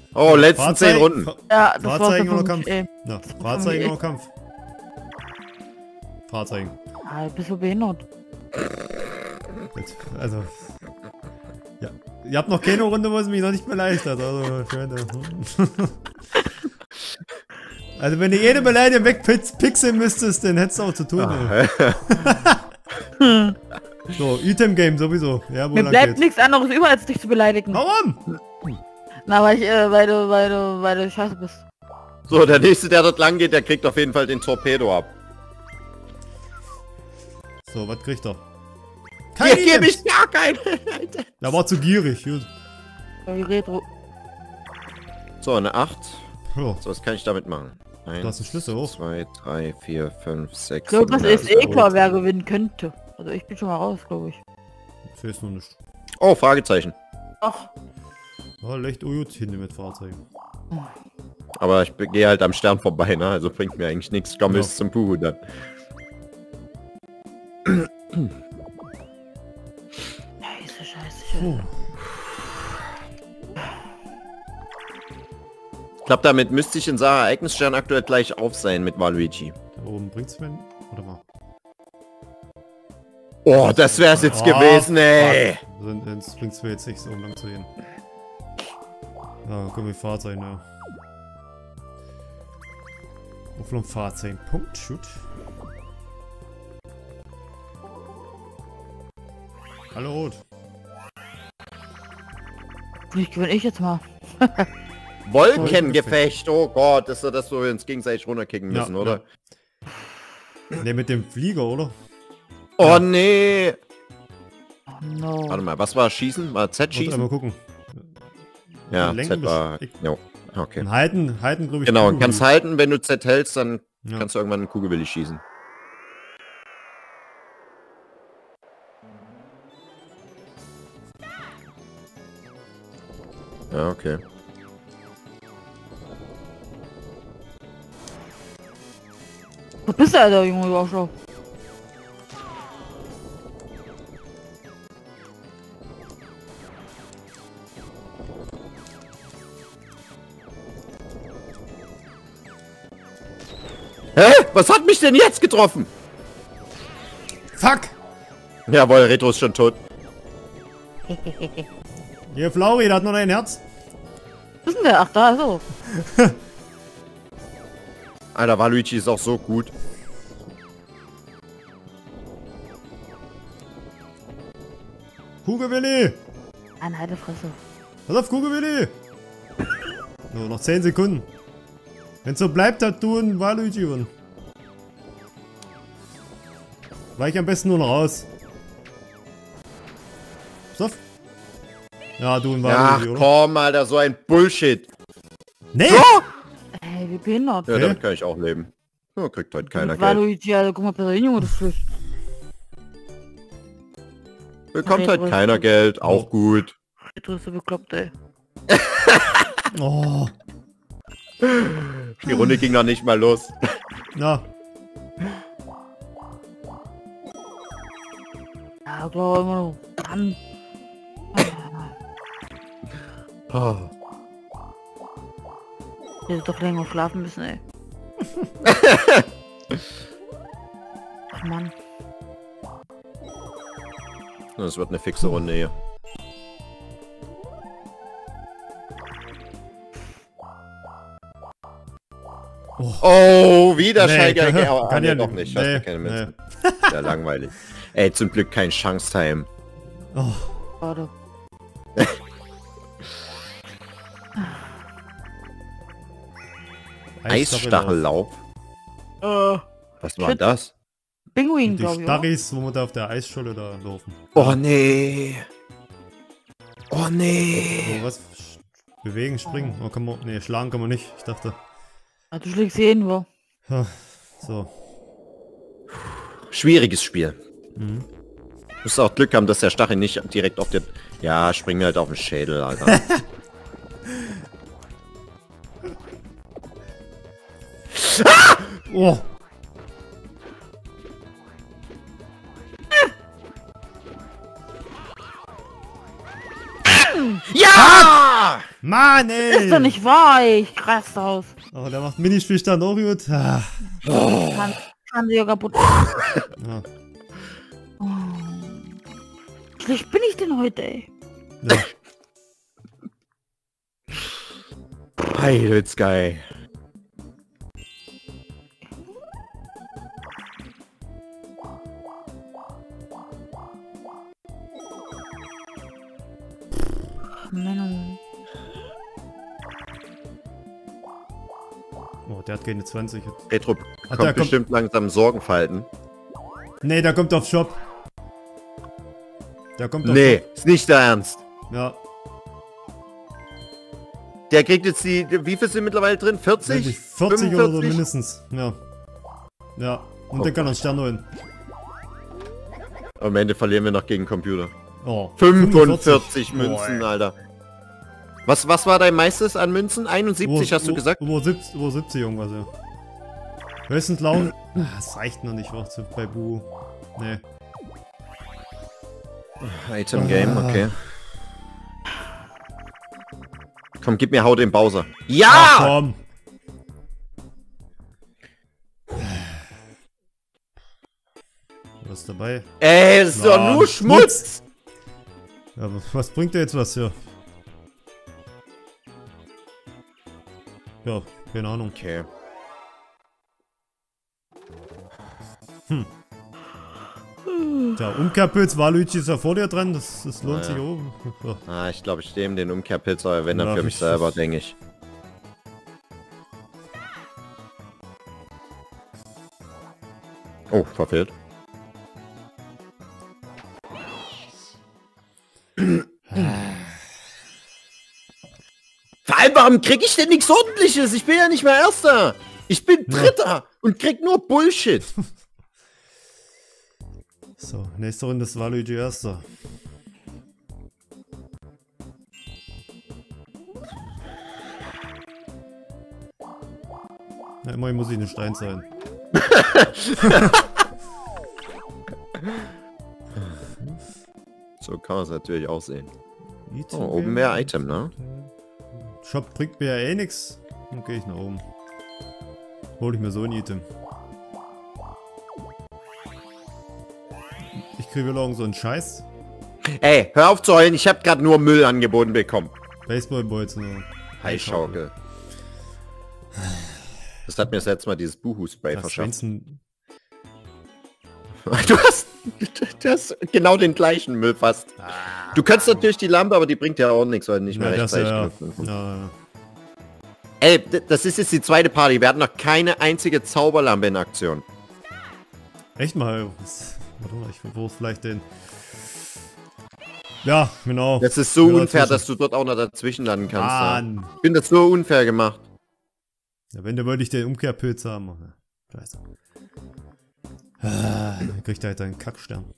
Oh, letzten 10 Runden. Ja, das Fahrzeichen war's oder dann für Kampf? mich, Ja, Fahrzeichen oder Kampf? Fahrzeichen. Ah, du bist so behindert. Jetzt, also. Ja. Ihr habt noch keine Runde, wo es mich noch nicht beleidigt hat. Also, schön. Also, wenn du jede Beleidigung wegpixeln müsstest, dann hättest du auch zu tun. So, Item-Game sowieso. Ja, Mir bleibt nichts anderes über, als dich zu beleidigen. Warum? Na, weil du scheiße bist. So, der nächste, der dort lang geht, der kriegt auf jeden Fall den Torpedo ab. So, was kriegt er? Hier gebe ich gar keinen. Der war zu gierig. Gut. Die Retro. So, eine 8. Ja, So, was kann ich damit machen? du hast einen Schlüssel hoch. 2, 3, 4, 5, 6. Ich glaube, das ist eh klar, wer gewinnen könnte. Also ich bin schon mal raus, glaube ich. Ich weiß noch nicht. Oh, Fragezeichen. Ach, Oh, leicht Ujut hinten mit Fahrzeugen. Aber ich gehe halt am Stern vorbei, ne? Also bringt mir eigentlich nichts. Ich komme Ja. bis zum Puhu dann. scheiße. Ich glaube, damit müsste ich in Sachen Ereignisstern aktuell gleich auf sein mit Waluigi. Da oben bringt's mir. Oder mal. Oh, das wär's jetzt gewesen, ey. Sonst bringt's mir jetzt nicht so lang zu gehen. Ja, dann können wir Fahrzeichen, ja. Auflung Fahrzeichen. Punkt, shoot. Hallo Rot. Vielleicht gewinne ich jetzt mal. Wolkengefecht, oh Gott, ist so, dass wir uns gegenseitig runterkicken müssen, Ja, oder? Ne, mit dem Flieger, oder? Oh Ja. nee. Oh no. Warte mal, was war Schießen? War Z Muss schießen? einmal gucken. Ja, Lenken Z war... bis- Jo, okay. Und halten, glaube ich. Genau, und Kugel. kannst halten, wenn du Z hältst, dann Ja. kannst du irgendwann einen Kugelwilli schießen. Ja, okay. Wo bist du, Alter, Junge, du Arschloch? Hä? Was hat mich denn jetzt getroffen? Fuck! Jawohl, Retro ist schon tot. Hier, Flauri, der hat noch ein Herz. Wo ist denn der? Ach, da, so. Alter, Waluigi ist auch so gut. Kugelwilli! Eine alte Fresse. Pass auf, Kugelwilli! So, noch 10 Sekunden. Wenn so bleibt, hat du ein Waluigi gewonnen. Weich am besten nur noch raus. Pass auf. Ja, du ein Ach Waluigi, oder? komm, Alter, so ein Bullshit. Nee! Ey, wie behindert. Ja, Okay. damit kann ich auch leben. Ja, kriegt heute keiner Mit Geld. Waluigi, Alter, guck mal, bei der Junge, das ist Bekommt Retro halt ist keiner gut. Geld, auch gut. Du bist so bekloppt, ey. Oh. Die Runde ging noch nicht mal los. Na, Ja, klar, immer noch. Mann. Oh. Ich hätte doch länger schlafen müssen, ey. Ach, Mann. Das wird eine fixe Runde hier. Oh, wieder Nee, Schallgeiger. kann- Oh, kann nee, ja doch nicht. nicht. Nee, Nee, keine Münzen. Ja, langweilig. Ey, zum Glück kein Chance-Time. oh. Warte. Eisstachellaub. Was war Shit. das? Pinguin, Die glaube ich, oder? Starries, wo wir da auf der Eisscholle da laufen. Oh nee. Oh nee. So, was? Bewegen, springen. Oh, kann man, nee, schlagen kann man nicht. Ich dachte. Ah, du schlägst jeden, wo? Ja, so. Schwieriges Spiel. Mhm. Du musst auch Glück haben, dass der Stachel nicht direkt auf den... Ja, spring mir halt auf den Schädel, Alter. Oh! Ja! Mann, ey! Ist doch nicht wahr, ey. Ich raste aus. Oh, der macht Minispiel dann auch gut. Ah. Kann sie ja kaputt. Ja. Oh. Schlecht bin ich denn heute, ey? Ja. Pirate Sky. Menno. Oh, der hat keine 20. Retro der kommt bestimmt langsam Sorgenfalten. Nee, der kommt auf Shop. Der kommt auf Nee, Shop. ist nicht der Ernst. Ja. Der kriegt jetzt die, wie viel sind mittlerweile drin? 40? Wirklich 40 oder so 45? mindestens. Ja. Ja. Und Oh der kann noch Sterne holen. Am Ende verlieren wir noch gegen Computer. Oh. 45 Münzen, Boah, Alter. Was war dein meistes an Münzen? 71 hast du gesagt? Über 70 irgendwas, ja. Höchstens laut. Das reicht noch nicht, was bei Bu. Nee. Item Game, okay. Komm, gib mir Hau den Bowser. Ja! Ach, komm. Was ist dabei? Ey, das ist doch nur Schmutz! Ja, was bringt der jetzt was hier? Ja, keine Ahnung. Okay. Der Umkehrpilz, Waluigi ist ja vor dir dran, das lohnt sich auch. Ja. Ah, ich glaube, ich nehme den Umkehrpilz, aber wenn dann Ja, für mich ich- selber, denke ich. Oh, verfehlt. Vor allem, warum krieg ich denn nichts Ordentliches? Ich bin ja nicht mehr Erster. Ich bin Dritter und krieg nur Bullshit. So, nächste Runde ist Waluigi erster. Ja, immerhin muss ich ein Stein sein. So kann man es natürlich auch sehen. Item Oh, oben mehr Item, ne? Shop bringt mir ja eh nix. Dann gehe ich nach oben. Hol ich mir so ein Item. Ich kriege wieder irgend so einen Scheiß. Ey, hör auf zu heulen, ich habe gerade nur Müll angeboten bekommen. Baseballbolzen. Heißschaukel. Das hat mir das letzte Mal dieses Buhu-Spray verschafft. Du hast genau den gleichen Müll fast. Du kannst natürlich die Lampe, aber die bringt ja auch nichts, weil nicht mehr Ja, das rechtzeitig ja. knüpfen. Ja. Ey, das ist jetzt die zweite Party. Wir hatten noch keine einzige Zauberlampe in Aktion. Echt mal. Warte mal, ich versuche vielleicht den. Ja, genau. Das ist so Ja, unfair, dazwischen. dass du dort auch noch dazwischen landen kannst. Ja. Mann. Ich finde das so unfair gemacht. Ja, wenn, dann wollte ich den Umkehrpilz haben. Ja, scheiße. Dann kriegt er halt einen Kackstern.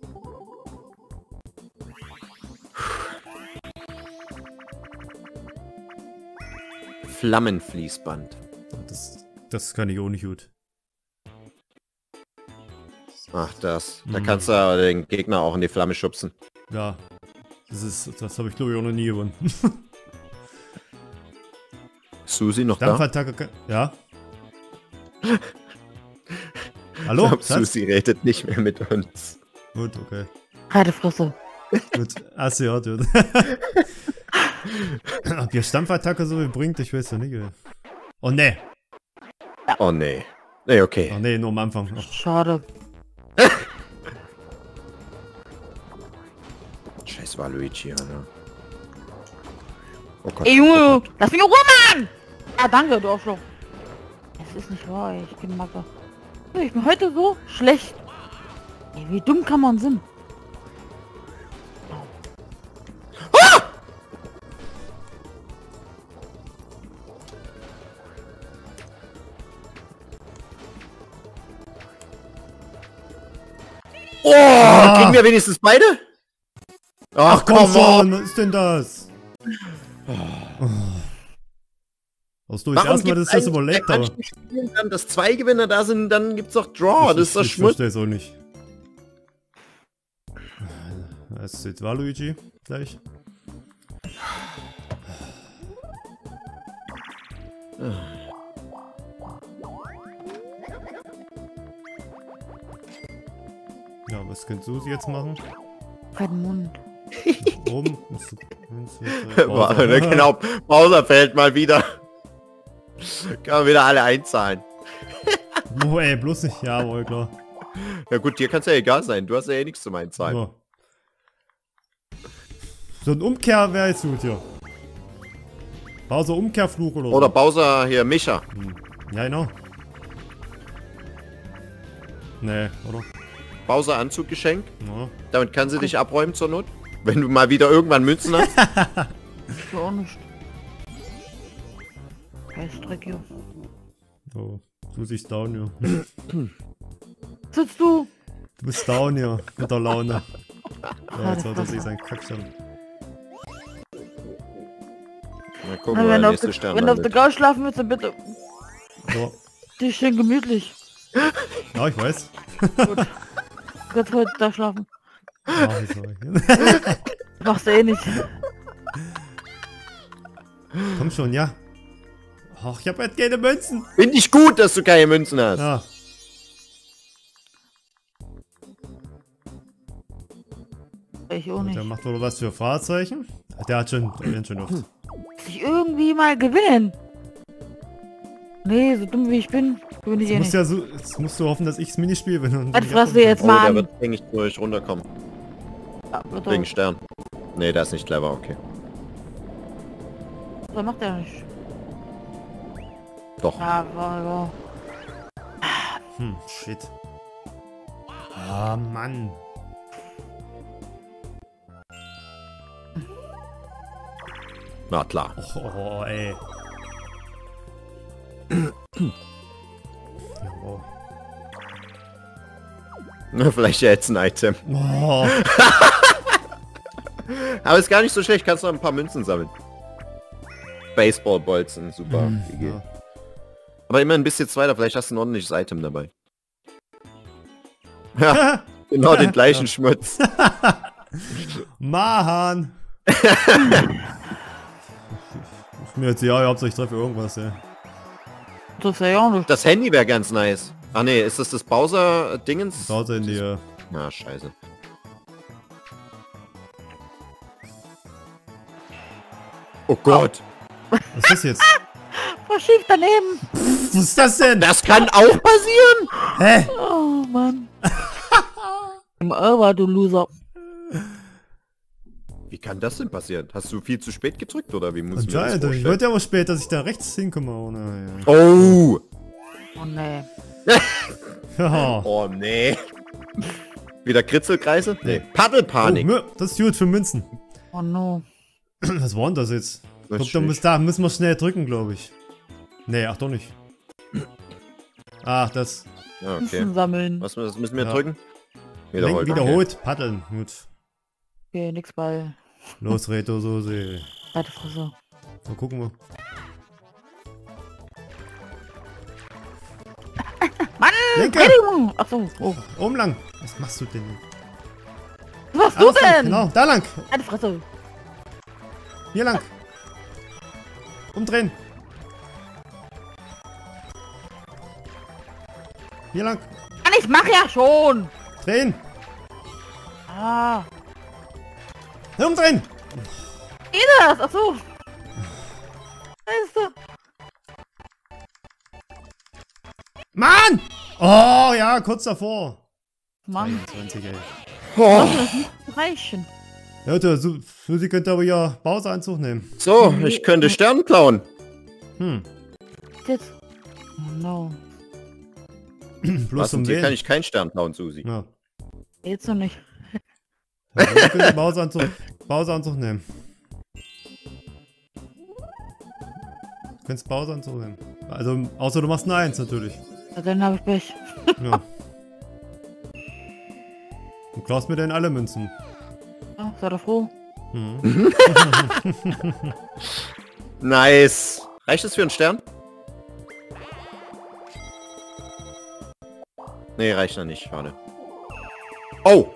Flammenfließband. Das kann ich auch nicht gut. Ach, das. Da kannst du aber den Gegner auch in die Flamme schubsen. Ja. Das habe ich glaube ich auch noch nie gewonnen. Susi noch da? Dampfattacke. Ja. Hallo? Ich glaub, Schatz? Susi redet nicht mehr mit uns. Gut, okay. Halt die Fresse. Gut. Assi, ja, dude. Ob ihr Stampfattacke so viel bringt, ich weiß ja nicht. Ey. Oh ne. Oh nee. Nee, okay. Oh ne, nur am Anfang. Oh. Schade. Scheiß Waluigi, Alter. Oh Gott. Ey, Junge, lass mich in Ruhe, Mann! Ah, danke, du Arschloch. Das ist nicht wahr, ey. Ich bin Macke. Ich bin heute so schlecht. Ey, wie dumm kann man sein? Oh, kriegen wir wenigstens beide? Ach komm schon, was ist denn das? Aus durch erstmal, dass das überlebt, aber. Dann, dass zwei Gewinner da sind, dann gibt's doch Draw. Das ist doch Ich Schmutz. verstehe es auch nicht. Es ist Waluigi gleich. Ja, was könnte Susi jetzt machen? Kein Mund. Oben. Genau, Bowser fällt mal wieder. Kann man wieder alle einzahlen. Oh ey, bloß nicht. Ja, wohl klar. Ja gut, dir kann es ja egal sein. Du hast ja eh nichts zum Einzahlen. So. So ein Umkehr wäre jetzt gut hier. Bowser Umkehrfluch oder so. Oder Bowser hier, Micha. Ja, genau. Nee, oder? Bowser Anzuggeschenk. Ja. Damit kann sie dich abräumen zur Not. Wenn du mal wieder irgendwann Münzen hast. Ich auch nicht. Scheißdreck hier. Oh, Susi ist down hier. Sitzt du? Du bist down hier, mit der Laune. Ja, jetzt hat er das sich seinen Kackschirm. Na guck Na, mal, wenn der du nächste Stern auf der landet. Couch schlafen willst, dann bitte. So. Die ist schön gemütlich. Ja, ich weiß. Gut. Jetzt heute da schlafen. Ah, sorry. Machst du eh nicht. Komm schon, ja. Ach, ich hab halt keine Münzen. Finde ich gut, dass du keine Münzen hast. Ja. Ich auch nicht. Der macht wohl was für Fahrzeichen. Der hat schon oft. Muss ich irgendwie mal gewinnen? Nee, so dumm wie ich bin, gewinne ich eh nicht. Jetzt musst du hoffen, dass ich das Minispiel bin. Und Halt Fresse jetzt Oh, mal der an. wird eigentlich durch runterkommen. Ja, wird Wegen er. Stern. Nee, der ist nicht clever, okay. Das macht er nicht. Doch. Ja, ja. Shit. Ah, Mann. Na klar. Oh, ey. Oh. Vielleicht ja jetzt ein Item. Oh. Aber ist gar nicht so schlecht, kannst noch ein paar Münzen sammeln. Baseballbolzen, super. GG. Ja. Aber immerhin bist du jetzt weiter, vielleicht hast du ein ordentliches Item dabei. Ja, genau den gleichen Schmutz. Mahan. Ist mir jetzt ja, Hauptsache ich treffe irgendwas, ja. Das ist ja auch nicht. Das Handy wäre ganz nice. Ach nee, ist das Bowser-Dingens? Bowser in die... Na, scheiße. Oh Gott. Was ist das jetzt? Verschiebt daneben. Was ist das denn? Das kann auch passieren? Hä? Oh Mann. Im Over, du Loser. Wie kann das denn passieren? Hast du viel zu spät gedrückt oder wie muss ich mir das Anscheinend, ich vorstellen? wollte ja aber spät, dass ich da rechts hinkomme. Oh, nein. Oh! Oh nee. Ja. Oh nee. Wieder Kritzelkreise? Nee. Paddelpanik. Oh, das ist gut für Münzen. Oh no. Was war denn das jetzt? Ich Das glaub, ist da müssen wir schnell drücken, glaube ich. Nee, ach doch nicht. Ach, das. Ja, okay. Münzen sammeln. Was müssen wir Ja. drücken? Wiederholt. Okay. Wiederholt. Paddeln. Gut. Okay, nix bei. Los, Reto, so see. Weite Fresse. Mal gucken wir. Mann! Lenke! Entschuldigung! Achso, oh. Oben lang. Was machst du denn? Was machst du Alles lang, denn? Genau, da lang. Weite Fresse. Hier lang. Umdrehen. Hier lang. Mann, ich mach ja schon! Drehen. Ah. Umdrehen. Geht das? Achso. Scheiße. Mann! Oh, ja, kurz davor. Mann, 20, ey. Oh. reichen. Ja, Susi könnte aber ja Bowser-Anzug nehmen. So, ich könnte Stern klauen. Jetzt. Oh no. Bloß Was, zum und hier Sehen. kann ich keinen Stern klauen, Susi. Ja. Jetzt noch nicht. Also, ich könnte Bowser-Anzug nehmen. Du könntest Bowser-Anzug nehmen. Also, außer du machst eine 1 natürlich. Ja, dann habe ich Pech. Ja. Du klaust mir denn alle Münzen. Ja, sei doch froh. Mhm. Nice. Reicht das für einen Stern? Nee, reicht noch nicht. Schade. Oh!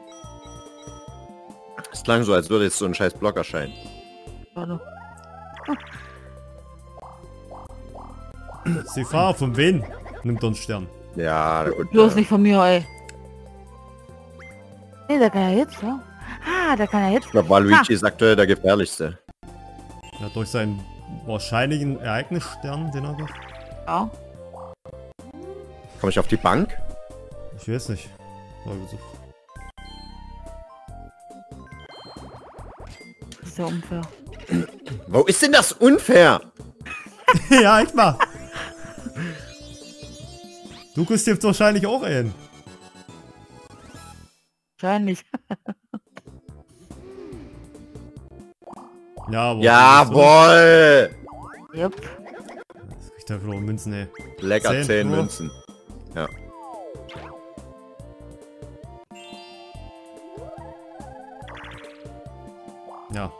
Es klang so, als würde jetzt so ein scheiß Block erscheinen. Warte. Das ist die Frage, von wem nimmt er einen Stern? Ja, gut. Bloß nicht von mir, ey. Nee, der kann ja jetzt, ja. Ah, der kann ja jetzt. Ich glaube, Waluigi ist aktuell der gefährlichste. Ja, durch seinen wahrscheinlichen Ereignisstern, den er hat. Ja. Komme ich auf die Bank? Ich weiß nicht. Also, Das ist ja unfair. Wo ist denn das unfair? ja, ich mal. Du kriegst jetzt wahrscheinlich auch einen. Wahrscheinlich. Ja, aber Jawohl! Yep. Das kriegt er wieder Münzen, ey. Lecker 10 nur. Münzen. Ja. Ja.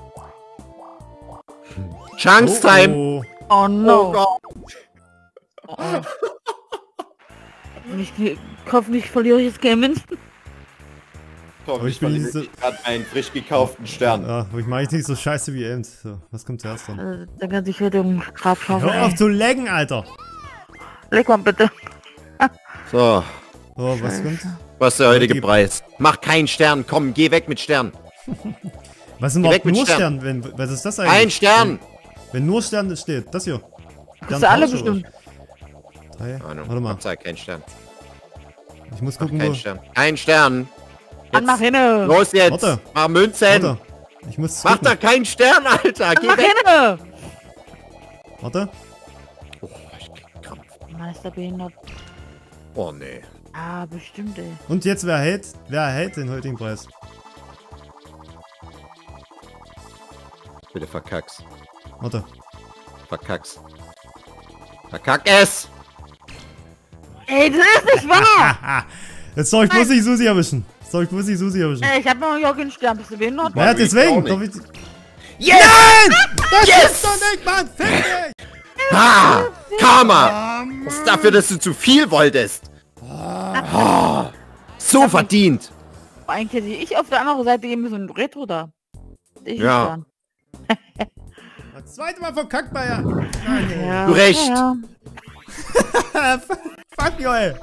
Chance Time! Oh, Oh no. Oh Gott. Oh, oh. Hoffentlich verliere ich jetzt keine Münzen. Komm, ich bin nicht so- gerade einen frisch gekauften Stern. ja, aber ich mache jetzt nicht so scheiße wie Ems. So, was kommt zuerst dran? Dann kann sich heute um Grab schaffen. Hör auf zu laggen, Alter! Leg mal bitte. So, So, was kommt? was ist der heutige Die- Preis? Mach keinen Stern, komm, geh weg mit Stern. Was sind Geh weg überhaupt mit nur Stern. Stern? Was ist das eigentlich? Ein Stern! Wenn nur Stern steht, das hier. Das sind alle Tausch, oder? bestimmt. Drei. Ahnung, Warte mal, Abzeit, kein Stern. ich muss Mach gucken, keinen wo... Stern. Ein Stern! Dann mach hinne. Los jetzt! Warte. Mach Münzen! Warte. Ich muss Mach gucken. da keinen Stern, Alter! Dann Geh mach weg! hinne. Warte. Oh, ich krieg einen Krampf. Mann, ist der behindert. Oh, nee. Ah, bestimmt, ey. Und jetzt, wer hält den heutigen Preis? Bitte verkack's. Warte. Verkack's. Verkack es! Ey, das ist nicht wahr! Haha. Jetzt soll ich bloß nicht Susi erwischen. Ey, ich hab noch gar keinen Stern. Bist du behindert? Ja, ich deswegen. auch Doch, nicht. Yes! Nein! Das Yes! ist doch nicht, Mann! Fick dich! Ha! Karma! Das ist dafür, dass du zu viel wolltest. Ah. So verdient. Eigentlich hätte ich auf der anderen Seite gehen müssen. Retro da. Ich Ja. einen Das zweite Mal verkackt bei ja. Stern. Ja. Du recht. Ja, ja. Fuck you, ey.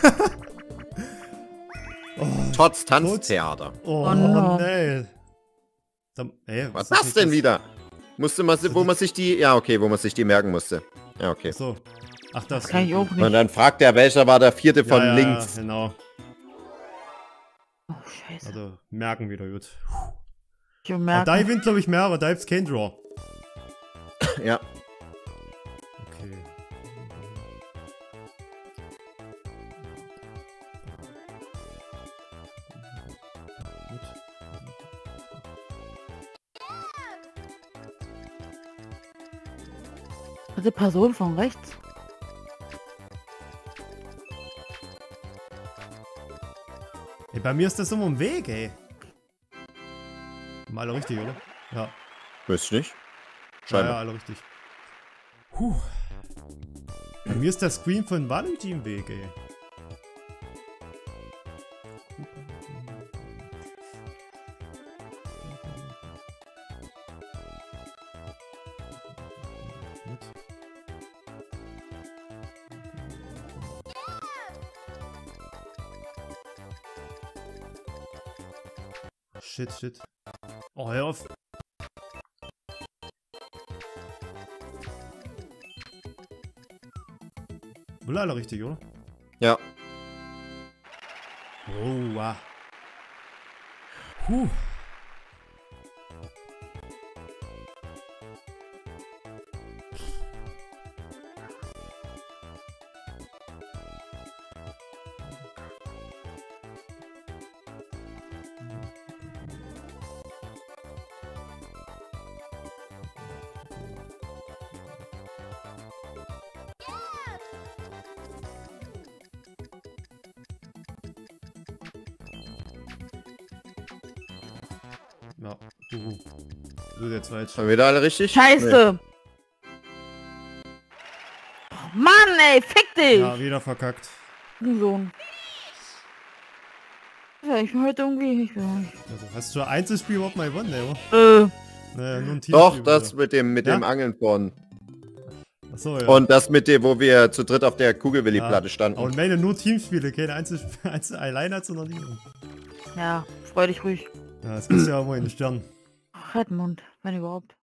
Trotz Tanztheater. Oh, Oh no. nee. Ey, Was ist das denn wieder? Musste man, wo man sich die... Ja, okay, wo man sich die merken musste. Ja, okay. So. Ach, das. Kann ich auch Und nicht. dann fragt er, welcher war der vierte von ja, links. Ja, genau. Oh, scheiße. Also, merken wieder gut. Ich Aber merke. da gewinnt, glaube ich, mehrere. Da gibt's kein Draw. Ja. Okay. Gut. Dritte Person von rechts. Ey, bei mir ist das immer im Weg, ey. Mal alle richtig, oder? Ja. Weiß nicht. Ja, Scheinbar. ja, alle richtig. Puh. Bei mir ist der Screen von Waluigi im Weg, ey. Shit. Oh, hör auf. Wohl alle richtig, oder? Ja. Oh, wow. Puh. Ja, du jetzt falsch. Haben wir da alle richtig? Scheiße. Oh, Mann, ey, fick dich. Ja, wieder verkackt. Du Sohn. Ja, ich bin heute irgendwie... Ich bin Also, hast du schon ein Einzelspiel überhaupt mal gewonnen, ey, oder? Nee. Naja, nur ein Teamspiel. Doch, das wieder. mit dem Ja? Angeln vorn. Achso, ja. Und das mit dem, wo wir zu dritt auf der Kugelwilli-Platte standen. Und meine nur Teamspiele, keine alleine hat's noch nie. Ja, freu dich ruhig. Ja, das kriegst du ja immer in den Stern. Redmond, wenn überhaupt.